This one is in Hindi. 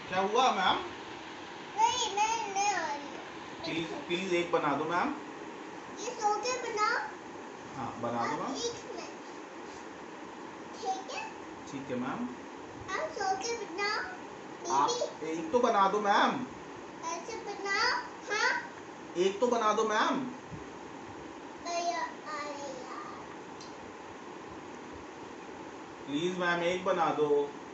क्या हुआ मैम? नहीं नहीं आ रही। प्लीज प्लीज एक बना दो मैम। ये सो के बनाओ। हाँ बना दो मैम। ठीक है। ठीक है मैम। आप सो के बनाओ। आप एक तो बना दो मैम। ऐसे बनाओ। हाँ एक तो बना दो मैम। प्लीज मैम एक बना दो।